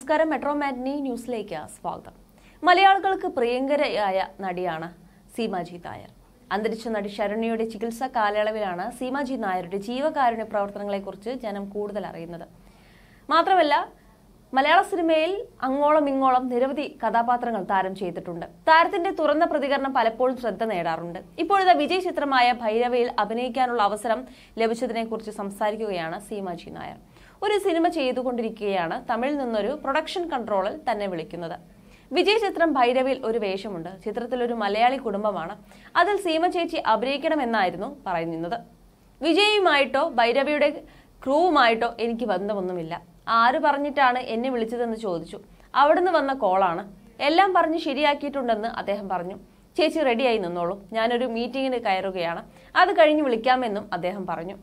നമസ്കാരം. മെട്രോ മാറ്റിനി ന്യൂസിലേക്ക് സ്വാഗതം. മലയാളികൾക്ക് പ്രിയങ്കരയായ നടിയാണ് സീമാജി നായർ. അന്തരിച്ച നടി ശരണ്യയുടെ ചികിത്സാ കാലയളവിലാണ് സീമാജി നായരുടെ ജീവകാരുണ്യ പ്രവർത്തനങ്ങളെക്കുറിച്ച് ജനം കൂടുതൽ അറിയുന്നത്. മാത്രമല്ല, മലയാള സിനിമയിൽ അങ്ങോളം ഇങ്ങോളം നിരവധി കഥാപാത്രങ്ങൾ താരം ചെയ്തിട്ടുണ്ട്. താരത്തിന്റെ തുറന്ന പ്രതികരണം പലപ്പോഴും ശ്രദ്ധ നേടാറുണ്ട്. ഇപ്പോഴത്തെ വിജയ് ചിത്രമായ ഭൈരവയിൽ അഭിനയിക്കാനുള്ള അവസരം ലഭിച്ചതിനെക്കുറിച്ച് സംസാരിക്കുകയാണ് സീമാജി നായർ. ഒരു സിനിമ ചെയ്തുകൊണ്ടിരിക്കുകയാണ്. തമിഴിൽ നിന്നൊരു പ്രൊഡക്ഷൻ കൺട്രോളർ തന്നെ വിളിക്കുന്നത്. വിജയ് ചിത്രം ഭൈരവിൽ ഒരു വേഷമുണ്ട്. ചിത്രത്തിൽ ഒരു മലയാളി കുടുംബമാണ്. അതിൽ സീമ ചേച്ചി അഭിനയിക്കണമെന്നായിരുന്നു പറയുന്നത്. വിജയുമായിട്ടോ ഭൈരവിയുടെ ക്രൂവുമായിട്ടോ എനിക്ക് ബന്ധമൊന്നുമില്ല. ആര് പറഞ്ഞിട്ടാണ് എന്നെ വിളിച്ചതെന്ന് ചോദിച്ചു. അവിടുന്ന് വന്ന കോളാണ്. എല്ലാം പറഞ്ഞ് ശരിയാക്കിയിട്ടുണ്ടെന്ന് അദ്ദേഹം പറഞ്ഞു. ചേച്ചി റെഡിയായി നിന്നോളൂ, ഞാനൊരു മീറ്റിങ്ങിന് കയറുകയാണ്, അത് കഴിഞ്ഞ് വിളിക്കാമെന്നും അദ്ദേഹം പറഞ്ഞു.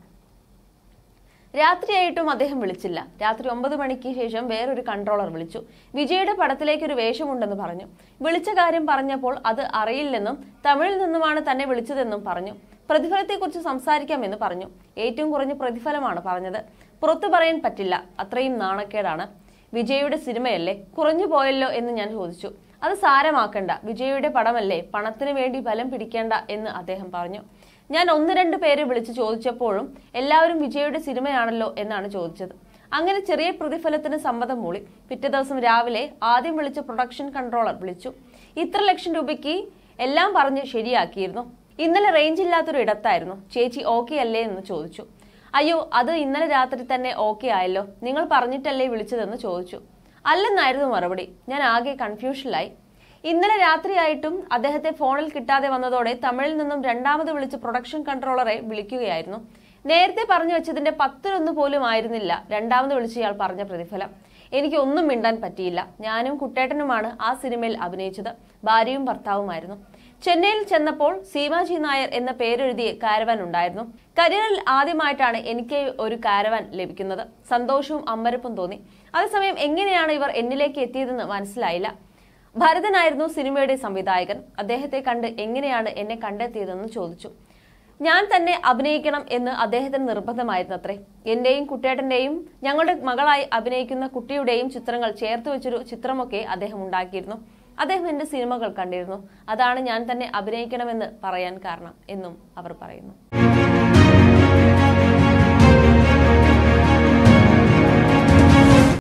രാത്രിയായിട്ടും അദ്ദേഹം വിളിച്ചില്ല. രാത്രി 9 മണിക്ക് ശേഷം വേറൊരു കൺട്രോളർ വിളിച്ചു. വിജയുടെ പടത്തിലേക്ക് ഒരു വേഷമുണ്ടെന്ന് പറഞ്ഞു. വിളിച്ച കാര്യം പറഞ്ഞപ്പോൾ അത് അറിയില്ലെന്നും തമിഴിൽ നിന്നുമാണ് തന്നെ വിളിച്ചതെന്നും പറഞ്ഞു. പ്രതിഫലത്തെക്കുറിച്ച് സംസാരിക്കാമെന്ന് പറഞ്ഞു. ഏറ്റവും കുറഞ്ഞ പ്രതിഫലമാണ് പറഞ്ഞത്. പുറത്തു പറയാൻ പറ്റില്ല, അത്രയും നാണക്കേടാണ്. വിജയുടെ സിനിമയല്ലേ, കുറഞ്ഞു പോയല്ലോ എന്ന് ഞാൻ ചോദിച്ചു. അത് സാരമാക്കണ്ട, വിജയുടെ പടമല്ലേ, പണത്തിന് വേണ്ടി ബലം പിടിക്കേണ്ട എന്ന് അദ്ദേഹം പറഞ്ഞു. ഞാൻ 1-2 പേരെ വിളിച്ച് ചോദിച്ചപ്പോഴും എല്ലാവരും വിജയുടെ സിനിമയാണല്ലോ എന്നാണ് ചോദിച്ചത്. അങ്ങനെ ചെറിയ പ്രതിഫലത്തിന് സമ്മതം മൂളി. പിറ്റേ ദിവസം രാവിലെ ആദ്യം വിളിച്ച പ്രൊഡക്ഷൻ കൺട്രോളർ വിളിച്ചു. ഇത്ര ലക്ഷം രൂപയ്ക്ക് എല്ലാം പറഞ്ഞ് ശരിയാക്കിയിരുന്നു. ഇന്നലെ റേഞ്ച് ഇല്ലാത്തൊരു ഇടത്തായിരുന്നു. ചേച്ചി ഓക്കെ അല്ലേ എന്ന് ചോദിച്ചു. അയ്യോ, അത് ഇന്നലെ രാത്രി തന്നെ ഓക്കെ ആയല്ലോ, നിങ്ങൾ പറഞ്ഞിട്ടല്ലേ വിളിച്ചതെന്ന് ചോദിച്ചു. അല്ലെന്നായിരുന്നു മറുപടി. ഞാൻ ആകെ കൺഫ്യൂഷനിലായി. ഇന്നലെ രാത്രിയായിട്ടും അദ്ദേഹത്തെ ഫോണിൽ കിട്ടാതെ വന്നതോടെ തമിഴിൽ നിന്നും രണ്ടാമത് വിളിച്ച് പ്രൊഡക്ഷൻ കൺട്രോളറെ വിളിക്കുകയായിരുന്നു. നേരത്തെ പറഞ്ഞു വെച്ചതിന്റെ 10-1 പോലും ആയിരുന്നില്ല രണ്ടാമത് വിളിച്ചയാൾ പറഞ്ഞ പ്രതിഫലം. എനിക്ക് ഒന്നും മിണ്ടാൻ പറ്റിയില്ല. ഞാനും കുട്ടേട്ടനുമാണ് ആ സിനിമയിൽ അഭിനയിച്ചത്. ഭാര്യയും ഭർത്താവുമായിരുന്നു. ചെന്നൈയിൽ ചെന്നപ്പോൾ സീമാജി നായർ എന്ന പേരെഴുതിയ കാരവാൻ ഉണ്ടായിരുന്നു. കരിയറിൽ ആദ്യമായിട്ടാണ് എനിക്ക് ഒരു കാരവാൻ ലഭിക്കുന്നത്. സന്തോഷവും അമ്പരപ്പും തോന്നി. അതേസമയം എങ്ങനെയാണ് ഇവർ എന്നിലേക്ക് എത്തിയതെന്ന് മനസ്സിലായില്ല. ഭരതനായിരുന്നു സിനിമയുടെ സംവിധായകൻ. അദ്ദേഹത്തെ കണ്ട് എങ്ങനെയാണ് എന്നെ കണ്ടെത്തിയതെന്ന് ചോദിച്ചു. ഞാൻ തന്നെ അഭിനയിക്കണം എന്ന് അദ്ദേഹത്തിന് നിർബന്ധമായിരുന്നത്രേ. എന്റെയും കുട്ടേട്ടന്റെയും ഞങ്ങളുടെ മകളായി അഭിനയിക്കുന്ന കുട്ടിയുടെയും ചിത്രങ്ങൾ ചേർത്ത് വെച്ചൊരു ചിത്രമൊക്കെ അദ്ദേഹം ഉണ്ടാക്കിയിരുന്നു. അദ്ദേഹം എന്റെ സിനിമകൾ കണ്ടിരുന്നു. അതാണ് ഞാൻ തന്നെ അഭിനയിക്കണമെന്ന് പറയാൻ കാരണം എന്നും അവർ പറയുന്നു.